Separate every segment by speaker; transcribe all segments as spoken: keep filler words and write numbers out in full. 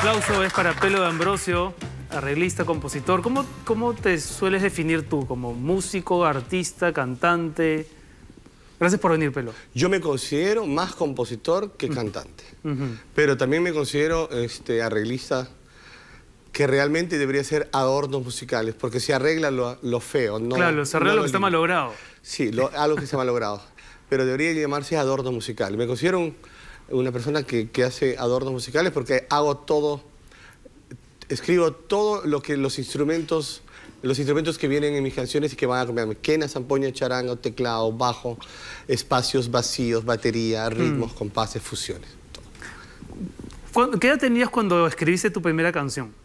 Speaker 1: aplauso es para Pelo de Ambrosio, arreglista, compositor. ¿Cómo, cómo te sueles definir tú? ¿Como músico, artista, cantante? Gracias por venir, Pelo.
Speaker 2: Yo me considero más compositor que cantante.
Speaker 1: Uh-huh.
Speaker 2: Pero también me considero este, arreglista que realmente debería ser adornos musicales, porque se arregla lo, lo feo. No,
Speaker 1: claro, se arregla
Speaker 2: no
Speaker 1: lo que está malogrado.
Speaker 2: Sí, lo, algo que está malogrado. Pero debería llamarse adornos musicales. Me considero un, una persona que, que hace adornos musicales porque hago todo, escribo todo lo que los instrumentos, los instrumentos que vienen en mis canciones y que van a acompañarme. Quena, zampoña, charanga, teclado, bajo, espacios vacíos, batería, ritmos, mm. compases, fusiones.
Speaker 1: Todo. ¿Qué edad tenías cuando escribiste tu primera canción?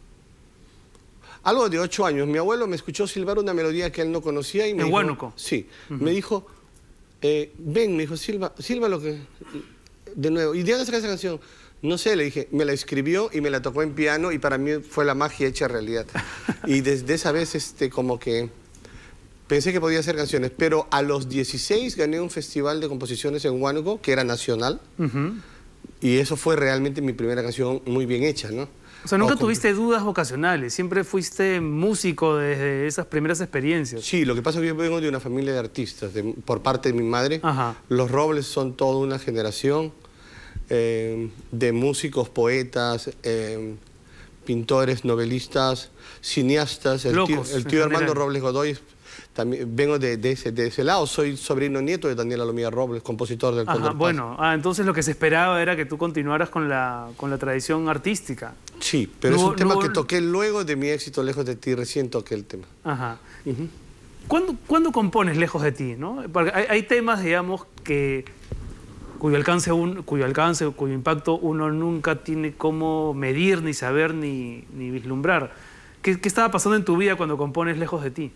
Speaker 2: Algo de ocho años. Mi abuelo me escuchó silbar una melodía que él no conocía y me
Speaker 1: ¿En
Speaker 2: dijo...
Speaker 1: Huánuco?
Speaker 2: Sí.
Speaker 1: Uh-huh.
Speaker 2: Me dijo, eh, ven, me dijo, silba, silba lo que... De nuevo. ¿Y de dónde saca esa canción? No sé, le dije. Me la escribió y me la tocó en piano y para mí fue la magia hecha realidad. Y desde esa vez, este, como que... Pensé que podía hacer canciones. Pero a los dieciséis gané un festival de composiciones en Huánuco, que era nacional. Uh-huh. Y eso fue realmente mi primera canción muy bien hecha, ¿no?
Speaker 1: O sea, nunca o tuviste dudas vocacionales, siempre fuiste músico desde esas primeras experiencias.
Speaker 2: Sí, lo que pasa es que yo vengo de una familia de artistas, de, por parte de mi madre. Ajá. Los Robles son toda una generación eh, de músicos, poetas, eh, pintores, novelistas, cineastas. El
Speaker 1: Locos,
Speaker 2: tío, el tío Armando Robles Godoy, también, vengo de, de, ese, de ese lado, soy sobrino nieto de Daniel Alomía Robles, compositor del Cóndor Paz.
Speaker 1: Bueno, ah, entonces lo que se esperaba era que tú continuaras con la, con la tradición artística.
Speaker 2: Sí, pero no, es un tema
Speaker 1: no...
Speaker 2: que toqué luego de mi éxito Lejos de ti, recién toqué el tema.
Speaker 1: Ajá. Uh-huh. ¿Cuándo, ¿Cuándo compones Lejos de ti? ¿No? Porque hay, hay temas, digamos, que cuyo alcance, un, cuyo alcance, cuyo impacto uno nunca tiene cómo medir, ni saber, ni, ni vislumbrar. ¿Qué, ¿Qué estaba pasando en tu vida cuando compones Lejos de ti?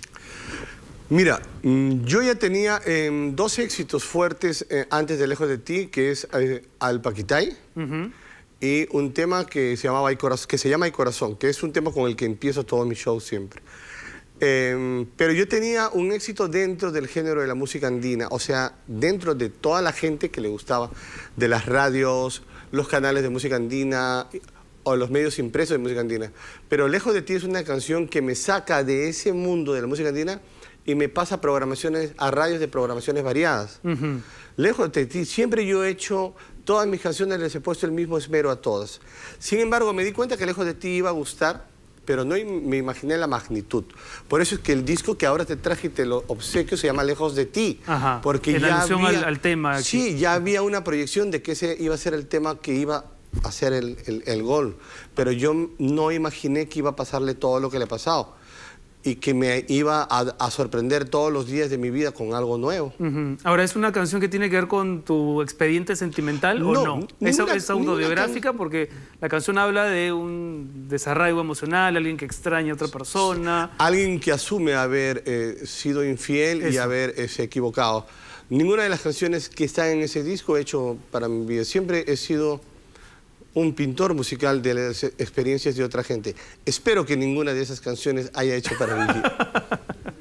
Speaker 2: Mira, yo ya tenía eh, dos éxitos fuertes eh, antes de Lejos de ti, que es eh, Al Paquitay, uh-huh. y un tema que se, llamaba que se llama Ay Corazón, que es un tema con el que empiezo todo mi show siempre. Eh, pero yo tenía un éxito dentro del género de la música andina, o sea, dentro de toda la gente que le gustaba, de las radios, los canales de música andina o los medios impresos de música andina. Pero Lejos de ti es una canción que me saca de ese mundo de la música andina y me pasa a programaciones, a radios de programaciones variadas. Uh-huh. Lejos de ti, siempre yo he hecho, todas mis canciones les he puesto el mismo esmero a todas. Sin embargo, me di cuenta que Lejos de ti iba a gustar, pero no me imaginé la magnitud. Por eso es que el disco que ahora te traje y te lo obsequio se llama Lejos de ti.
Speaker 1: Ajá.
Speaker 2: Porque
Speaker 1: en
Speaker 2: ya
Speaker 1: alusión
Speaker 2: había,
Speaker 1: al, al tema. Aquí.
Speaker 2: Sí, ya había una proyección de que ese iba a ser el tema que iba a hacer el, el, el gol. Pero yo no imaginé que iba a pasarle todo lo que le ha pasado y que me iba a, a sorprender todos los días de mi vida con algo nuevo. Uh-huh.
Speaker 1: Ahora, ¿es una canción que tiene que ver con tu expediente sentimental no, o no? ¿Es, ninguna, ¿Es autobiográfica? Porque la canción habla de un desarraigo emocional, alguien que extraña a otra persona.
Speaker 2: Alguien que asume haber eh, sido infiel Eso. y haber eh, se equivocado. Ninguna de las canciones que están en ese disco he hecho para mi vida. Siempre he sido un pintor musical de las experiencias de otra gente. Espero que ninguna de esas canciones haya hecho para mi vida.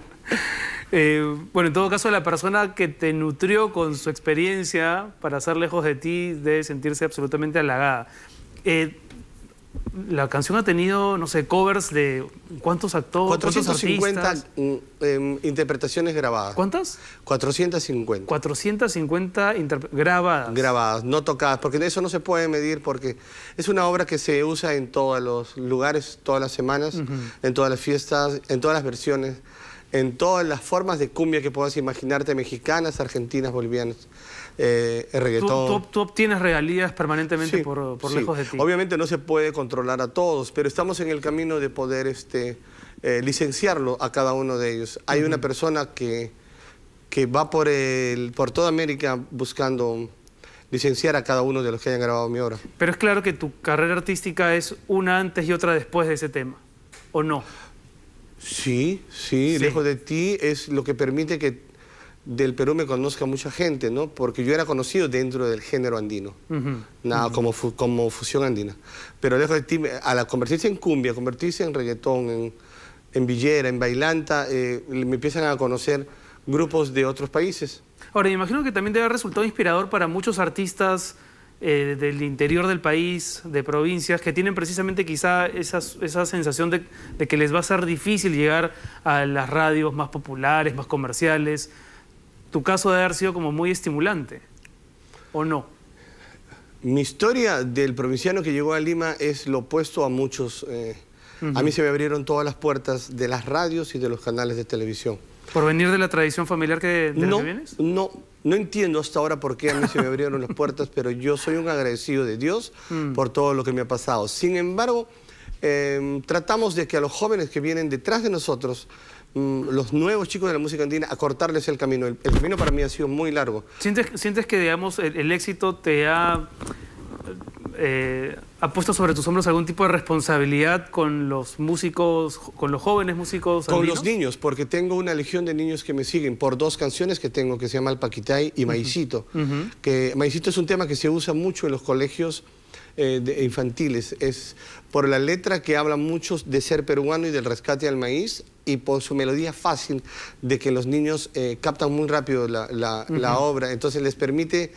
Speaker 1: eh, bueno, en todo caso, la persona que te nutrió con su experiencia para estar lejos de ti debe sentirse absolutamente halagada. Eh, la canción ha tenido, no sé, covers de ¿cuántos actores?
Speaker 2: cuatrocientas cincuenta eh, interpretaciones grabadas.
Speaker 1: ¿Cuántas?
Speaker 2: cuatrocientas cincuenta.
Speaker 1: cuatrocientas cincuenta grabadas.
Speaker 2: Grabadas, no tocadas, porque de eso no se puede medir, porque es una obra que se usa en todos los lugares, todas las semanas, uh-huh. en todas las fiestas, en todas las versiones, en todas las formas de cumbia que puedas imaginarte, mexicanas, argentinas, bolivianas. Eh, el reggaetón.
Speaker 1: ¿Tú, tú, tú obtienes regalías permanentemente
Speaker 2: sí,
Speaker 1: por, por
Speaker 2: sí.
Speaker 1: Lejos de ti?
Speaker 2: Obviamente no se puede controlar a todos, pero estamos en el camino de poder este, eh, licenciarlo a cada uno de ellos. Hay uh-huh. una persona que, que va por, el, por toda América buscando licenciar a cada uno de los que hayan grabado mi obra.
Speaker 1: Pero es claro que tu carrera artística es una antes y otra después de ese tema, ¿o no?
Speaker 2: Sí, sí, sí. Lejos de ti es lo que permite que del Perú me conozca mucha gente, ¿no? Porque yo era conocido dentro del género andino, uh-huh. nada, uh-huh. como, fu como fusión andina. Pero Lejos de ti, al convertirse en cumbia, convertirse en reggaetón, en, en villera, en bailanta, eh, me empiezan a conocer grupos de otros países.
Speaker 1: Ahora, me imagino que también debe haber resultado inspirador para muchos artistas eh, del interior del país, de provincias, que tienen precisamente quizá esas, esa sensación de, de que les va a ser difícil llegar a las radios más populares, más comerciales. Tu caso debe haber sido como muy estimulante, ¿o no?
Speaker 2: Mi historia del provinciano que llegó a Lima es lo opuesto a muchos. Eh, uh-huh. A mí se me abrieron todas las puertas de las radios y de los canales de televisión.
Speaker 1: ¿Por venir de la tradición familiar que, de
Speaker 2: no,
Speaker 1: la que vienes?
Speaker 2: No, no entiendo hasta ahora por qué a mí se me abrieron las puertas, pero yo soy un agradecido de Dios mm. por todo lo que me ha pasado. Sin embargo, eh, tratamos de que a los jóvenes que vienen detrás de nosotros, mm, los nuevos chicos de la música andina, acortarles el camino. El, el camino para mí ha sido muy largo.
Speaker 1: ¿Sientes, sientes que, digamos, el, el éxito te ha... Eh, ¿ha puesto sobre tus hombros algún tipo de responsabilidad con los músicos, con los jóvenes músicos andinos?
Speaker 2: Con los niños, porque tengo una legión de niños que me siguen por dos canciones que tengo, que se llama El Paquitay y Maicito. Uh-huh. Que Maicito es un tema que se usa mucho en los colegios eh, de, infantiles. Es por la letra que habla mucho de ser peruano y del rescate al maíz, y por su melodía fácil de que los niños eh, captan muy rápido la, la, uh-huh. la obra. Entonces les permite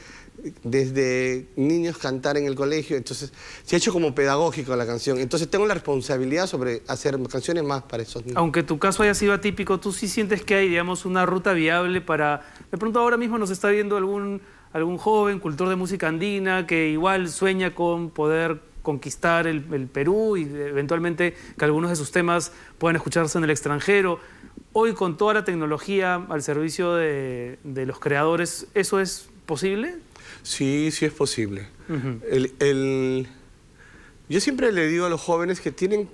Speaker 2: desde niños cantar en el colegio. Entonces se ha hecho como pedagógico la canción. Entonces tengo la responsabilidad sobre hacer canciones más para esos niños.
Speaker 1: Aunque tu caso haya sido atípico, ¿tú sí sientes que hay, digamos, una ruta viable para... De pronto ahora mismo nos está viendo algún, algún joven cultor de música andina que igual sueña con poder conquistar el, el Perú y eventualmente que algunos de sus temas puedan escucharse en el extranjero? Hoy, con toda la tecnología al servicio de, de los creadores, ¿eso es posible?
Speaker 2: Sí, sí es posible. Uh-huh. el, el... Yo siempre le digo a los jóvenes que tienen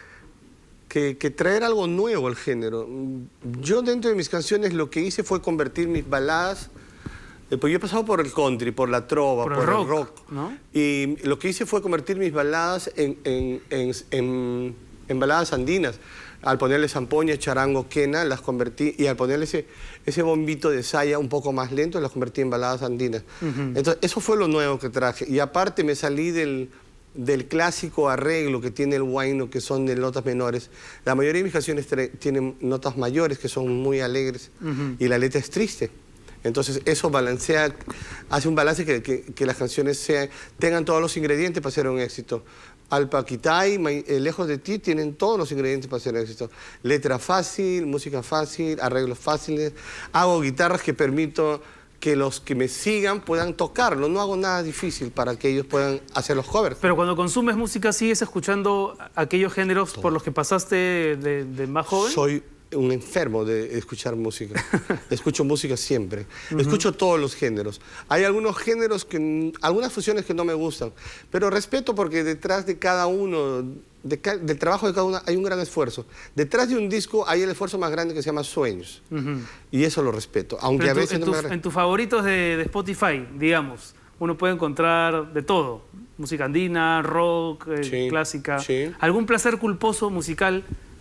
Speaker 2: que, que traer algo nuevo al género. Yo dentro de mis canciones lo que hice fue convertir mis baladas, eh, pues yo he pasado por el country, por la trova, por, por el rock, el rock
Speaker 1: ¿no?
Speaker 2: Y lo que hice fue convertir mis baladas en, en, en, en, en baladas andinas. Al ponerle zampoña, charango, quena, las convertí, y al ponerle ese, ese bombito de saya un poco más lento, las convertí en baladas andinas. Uh-huh. Entonces, eso fue lo nuevo que traje. Y aparte me salí del, del clásico arreglo que tiene el huayno, que son de notas menores. La mayoría de mis canciones tienen notas mayores, que son muy alegres, uh-huh. y la letra es triste. Entonces, eso balancea, hace un balance que, que, que las canciones sean, tengan todos los ingredientes para ser un éxito. Al Paquitay, Lejos de ti, tienen todos los ingredientes para ser éxito. Letra fácil, música fácil, arreglos fáciles. Hago guitarras que permito que los que me sigan puedan tocarlo. No hago nada difícil para que ellos puedan hacer los covers.
Speaker 1: Pero cuando consumes música, ¿sigues escuchando aquellos géneros Todo. por los que pasaste de, de más joven?
Speaker 2: Soy un enfermo de escuchar música. Escucho música siempre. Uh-huh. Escucho todos los géneros. Hay algunos géneros, que, algunas fusiones que no me gustan, pero respeto porque detrás de cada uno, de ca del trabajo de cada uno, hay un gran esfuerzo. Detrás de un disco hay el esfuerzo más grande que se llama sueños. Uh-huh. Y eso lo respeto. Aunque a
Speaker 1: tu,
Speaker 2: veces
Speaker 1: en,
Speaker 2: no
Speaker 1: tus,
Speaker 2: me...
Speaker 1: en tus favoritos de, de Spotify, digamos, uno puede encontrar de todo. Música andina, rock, eh,
Speaker 2: sí,
Speaker 1: clásica.
Speaker 2: Sí.
Speaker 1: ¿Algún placer culposo musical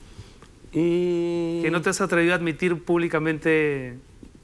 Speaker 1: que no te has atrevido a admitir públicamente?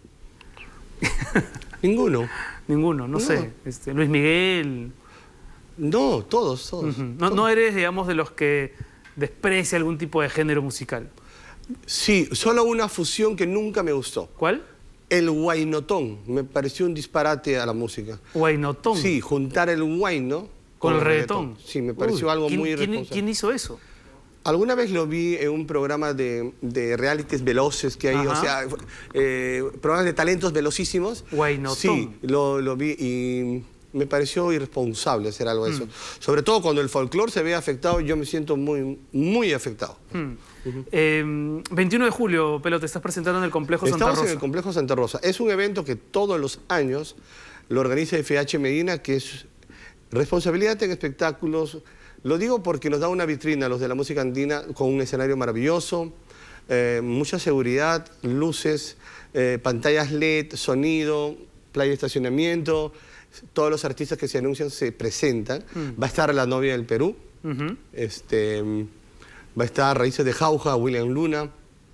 Speaker 2: Ninguno.
Speaker 1: Ninguno, no, no. sé. Este, Luis Miguel.
Speaker 2: No, todos, todos.
Speaker 1: Uh-huh. no,
Speaker 2: todos.
Speaker 1: no eres, digamos, de los que desprecia algún tipo de género musical.
Speaker 2: Sí, solo una fusión que nunca me gustó.
Speaker 1: ¿Cuál?
Speaker 2: El huaynotón. Me pareció un disparate a la música.
Speaker 1: ¿Huaynotón?
Speaker 2: Sí, juntar el huayno
Speaker 1: con, con el reggaetón.
Speaker 2: reggaetón. Sí, me pareció
Speaker 1: Uy,
Speaker 2: algo
Speaker 1: ¿quién,
Speaker 2: muy irresponsable.
Speaker 1: ¿quién, ¿Quién hizo eso?
Speaker 2: Alguna vez lo vi en un programa de, de realities veloces que hay, Ajá. o sea, eh, programas de talentos velocísimos.
Speaker 1: Huaynotón.
Speaker 2: Sí, lo, lo vi y me pareció irresponsable hacer algo de mm. eso. Sobre todo cuando el folclore se ve afectado, yo me siento muy, muy afectado. Mm.
Speaker 1: Uh-huh. eh, veintiuno de julio, Pelo, te estás presentando en el Complejo
Speaker 2: Estamos
Speaker 1: Santa Rosa.
Speaker 2: Estamos en el Complejo Santa Rosa. Es un evento que todos los años lo organiza F H Medina, que es responsabilidad en espectáculos. Lo digo porque nos da una vitrina a los de la música andina con un escenario maravilloso, eh, mucha seguridad, luces, eh, pantallas L E D, sonido, playa de estacionamiento. Todos los artistas que se anuncian se presentan. Mm. Va a estar la novia del Perú, uh-huh. este, va a estar Raíces de Jauja, William Luna,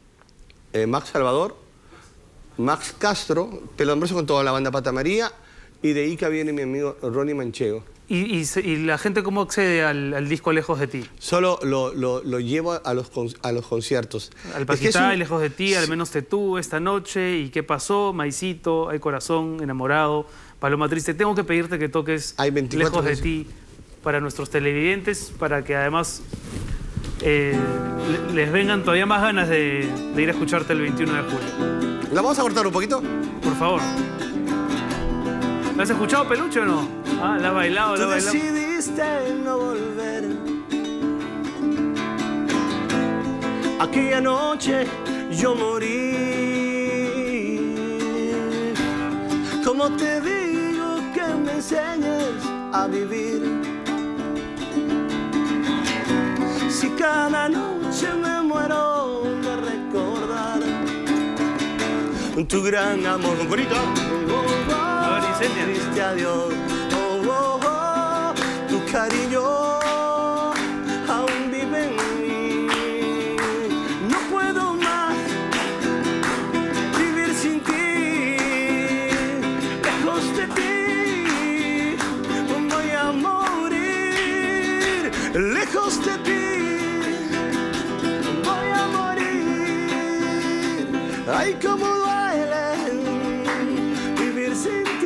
Speaker 2: eh, Max Salvador, Max Castro, Pelo Ambrosio con toda la banda Pata María y de Ica viene mi amigo Ronnie Manchego.
Speaker 1: ¿Y, y, y la gente cómo accede al, al disco Lejos de ti?
Speaker 2: Solo lo, lo, lo llevo a los, a los conciertos.
Speaker 1: Al Paquitá, es que es un... Lejos de ti,
Speaker 2: sí.
Speaker 1: Al menos te tú, Esta noche, ¿Y qué pasó? Maicito, Hay corazón, Enamorado, Paloma triste. Tengo que pedirte que toques Lejos de ti para nuestros televidentes, para que además eh, les vengan todavía más ganas de, de ir a escucharte el veintiuno de julio.
Speaker 2: ¿La vamos a cortar un poquito?
Speaker 1: Por favor. ¿La has escuchado, Peluche, o no? Ah, la has bailado, la has bailado.
Speaker 2: Tú decidiste no volver. Aquella noche yo morí. ¿Cómo te digo que me enseñes a vivir? Si cada noche me muero de recordar tu gran amor. Bonito. Triste adiós, oh, oh, oh, tu cariño aún vive en mí. No puedo más vivir sin ti, lejos de ti, voy a morir. Lejos de ti, voy a morir. Ay, cómo duele vivir sin ti.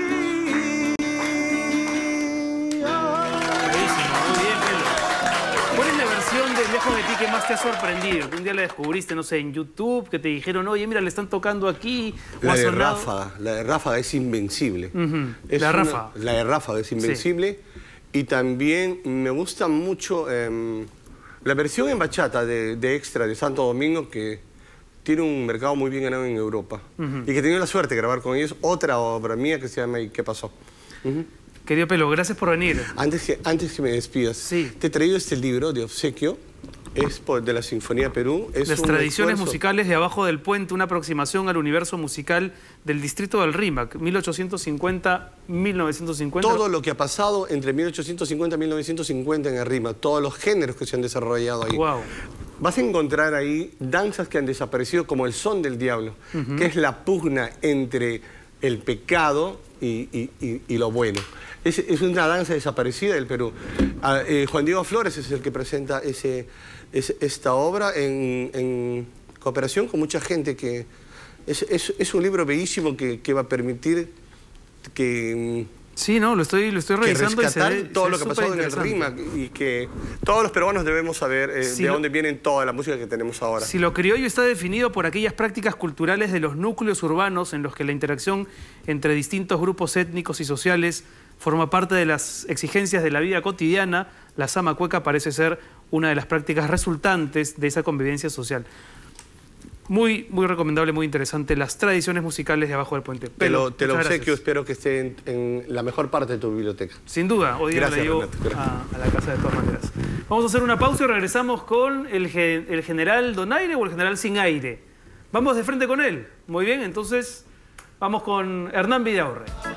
Speaker 1: De Lejos de ti, ¿qué más te ha sorprendido? Que un día la descubriste, no sé, en YouTube, que te dijeron, oye, mira, le están tocando aquí.
Speaker 2: La de Ráfaga, la de Ráfaga es invencible.
Speaker 1: Uh-huh.
Speaker 2: es
Speaker 1: la de
Speaker 2: una,
Speaker 1: Ráfaga.
Speaker 2: La de Ráfaga es invencible. Sí. Y también me gusta mucho eh, la versión en bachata de, de Extra de Santo Domingo, que tiene un mercado muy bien ganado en Europa. Uh-huh. Y que he tenido la suerte de grabar con ellos otra obra mía que se llama ¿Y qué pasó? Uh-huh.
Speaker 1: Querido Pelo, gracias por venir.
Speaker 2: Antes que, antes que me despidas,
Speaker 1: sí.
Speaker 2: te he traído este libro de obsequio. Es por, de la Sinfonía Perú. Es
Speaker 1: Las
Speaker 2: un
Speaker 1: tradiciones
Speaker 2: esfuerzo.
Speaker 1: musicales de Abajo del Puente, una aproximación al universo musical del distrito del Rímac, mil ochocientos cincuenta a mil novecientos cincuenta.
Speaker 2: Todo lo que ha pasado entre mil ochocientos cincuenta y mil novecientos cincuenta en el Rímac, todos los géneros que se han desarrollado ahí.
Speaker 1: Wow.
Speaker 2: Vas a encontrar ahí danzas que han desaparecido, como el son del diablo, uh-huh. que es la pugna entre el pecado y, y, y, y lo bueno. Es, es una danza desaparecida del Perú. Ah, eh, Juan Diego Flores es el que presenta ese, ese, esta obra en, en cooperación con mucha gente. que Es, es, es un libro bellísimo que, que va a permitir que...
Speaker 1: Sí, no, lo estoy, lo estoy revisando.
Speaker 2: Que rescatar
Speaker 1: y se ve,
Speaker 2: todo
Speaker 1: se
Speaker 2: lo que ha pasado en el Rímac y que todos los peruanos debemos saber eh,
Speaker 1: si
Speaker 2: de
Speaker 1: lo,
Speaker 2: dónde viene toda la música que tenemos ahora.
Speaker 1: Si lo criollo está definido por aquellas prácticas culturales de los núcleos urbanos en los que la interacción entre distintos grupos étnicos y sociales forma parte de las exigencias de la vida cotidiana, la sama cueca parece ser una de las prácticas resultantes de esa convivencia social. Muy, muy recomendable, muy interesante, las tradiciones musicales de Abajo del Puente.
Speaker 2: Te lo, te lo obsequio, espero que esté en, en la mejor parte de tu biblioteca.
Speaker 1: Sin duda, hoy día la llevo a, a la casa de todas maneras. Vamos a hacer una pausa y regresamos con el, el general Donaire o el general Sin Aire. Vamos de frente con él. Muy bien, entonces vamos con Hernán Vidaurre.